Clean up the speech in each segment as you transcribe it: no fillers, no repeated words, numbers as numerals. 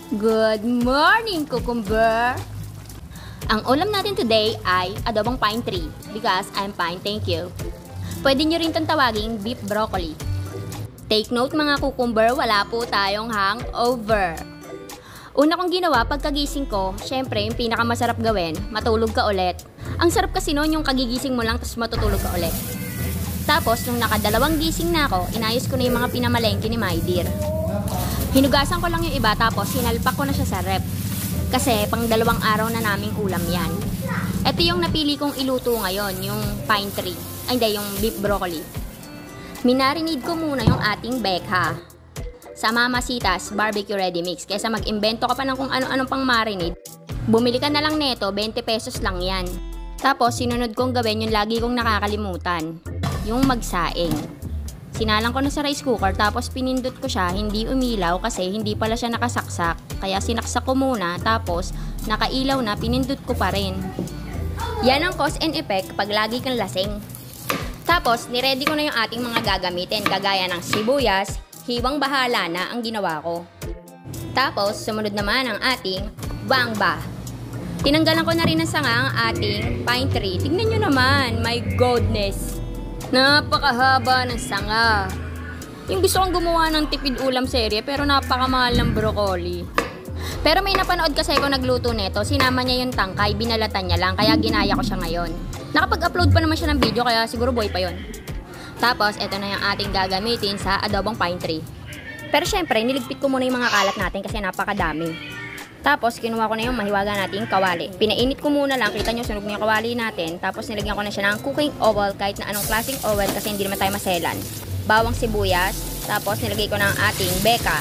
Good morning, cucumber! Ang ulam natin today ay adobong pine tree because I'm fine, thank you. Pwede nyo rin itong tawaging beef broccoli. Take note mga cucumber, wala po tayong hangover. Una kong ginawa pagkagising ko, syempre yung pinakamasarap gawin, matulog ka ulit. Ang sarap kasi noon yung kagigising mo lang tapos matutulog ka ulit. Tapos nung nakadalawang gising na ako, inayos ko na yung mga pinamalengke ni My Dear. Hinugasan ko lang yung iba tapos hinalpak ko na siya sa rep. Kasi pang 2 araw na naming ulam yan. Ito yung napili kong iluto ngayon, yung pine tree. Ay hindi, yung beef broccoli. Minarinade ko muna yung ating bekha sa Mamacita's Barbecue Ready Mix. Kaysa mag-imbento ka pa ng kung ano-anong pang marinade, bumili ka na lang neto, 20 pesos lang yan. Tapos sinunod kong gawin yung lagi kong nakakalimutan, yung magsaing. Sinalang ko na sa rice cooker tapos pinindot ko siya, hindi umilaw kasi hindi pala siya nakasaksak. Kaya sinaksak ko muna tapos nakailaw na, pinindot ko pa rin. Yan ang cause and effect pag lagi kang lasing. Tapos niready ko na yung ating mga gagamitin kagaya ng sibuyas, hiwang bahala na ang ginawa ko. Tapos sumunod naman ang ating bangba. Tinanggalan ko na rin ng sanga ang ating pine tree. Tignan nyo naman, my goodness. Napakahaba ng sanga. Yung gusto kong gumawa ng tipid ulam serye pero napakamahal ng broccoli. Pero may napanood kasi ako nagluto nito, sinama niya yung tangkay, binalatan niya lang, kaya ginaya ko siya ngayon. Nakapag-upload pa naman siya ng video kaya siguro buhay pa yon. Tapos eto na yung ating gagamitin sa adobong pine tree. Pero syempre niligpit ko muna yung mga kalat natin kasi napakadami. Tapos kinuha ko na yung mahiwaga nating kawali. Pinainit ko muna lang, kita nyo sunog na yung kawali natin. Tapos nilagyan ko na siya ng cooking oil, kahit na anong klaseng oil kasi hindi naman tayo maselan. Bawang sibuyas, tapos nilagay ko na ang ating beka.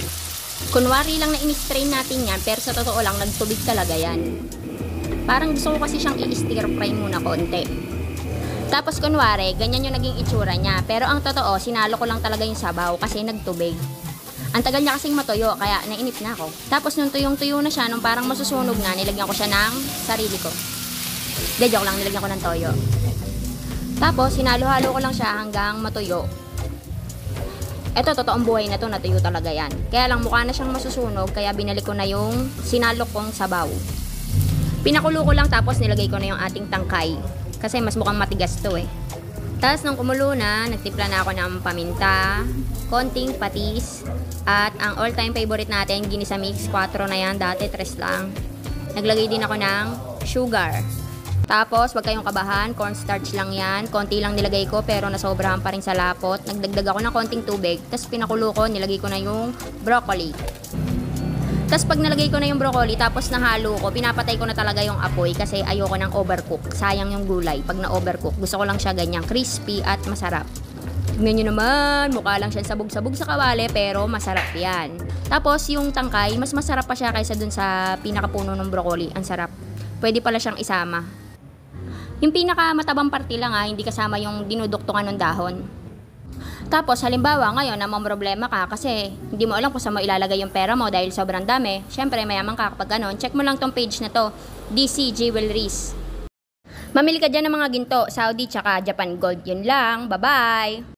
Kunwari lang na in-strain natin yan, pero sa totoo lang nagtubig talaga yan. Parang gusto ko kasi siyang i-stir fry muna konti. Tapos kunwari, ganyan yung naging itsura niya. Pero ang totoo, sinalo ko lang talaga yung sabaw kasi nagtubig. Ang tagal niya kasing matuyo, kaya nainip na ako. Tapos nung tuyong-tuyo na siya, nung parang masusunog na, nilagyan ko siya ng sarili ko. De, joke lang, nilagyan ko ng toyo. Tapos, hinalo-halo ko lang siya hanggang matuyo. Eto, totoong buhay na to, natuyo talaga yan. Kaya lang, mukha na siyang masusunog, kaya binalik ko na yung sinalok kong sabaw. Pinakulo ko lang, tapos nilagay ko na yung ating tangkay. Kasi mas mukhang matigas to eh. Tapos nung kumulo na, nagtimpla na ako ng paminta, konting patis, at ang all-time favorite natin, ginisa mix, 4 na yan, dati 3 lang. Naglagay din ako ng sugar. Tapos, wag kayong kabahan, cornstarch lang yan, konti lang nilagay ko pero nasobrahan pa rin sa lapot. Nagdagdag ako ng konting tubig, tapos pinakulo ko, nilagay ko na yung broccoli. Tapos pag nalagay ko na yung broccoli, tapos nahalo ko, pinapatay ko na talaga yung apoy kasi ayoko ng overcook. Sayang yung gulay pag na-overcook. Gusto ko lang siya ganyang crispy at masarap. Tignan nyo naman, mukha lang siya sabog-sabog sa kawali pero masarap yan. Tapos yung tangkay, mas masarap pa siya kaysa dun sa pinakapuno ng broccoli. Ang sarap. Pwede pala siyang isama. Yung pinakamatabang parte lang hindi kasama yung dinuduktungan ng dahon. Tapos, halimbawa, ngayon, namang problema ka kasi hindi mo alam kung saan mo ilalagay yung pera mo dahil sobrang dami. Siyempre, mayaman ka kapag ganon. Check mo lang tong page na to, DC Jewelries. Mamili ka dyan ng mga ginto, Saudi tsaka Japan Gold. Yun lang. Bye-bye!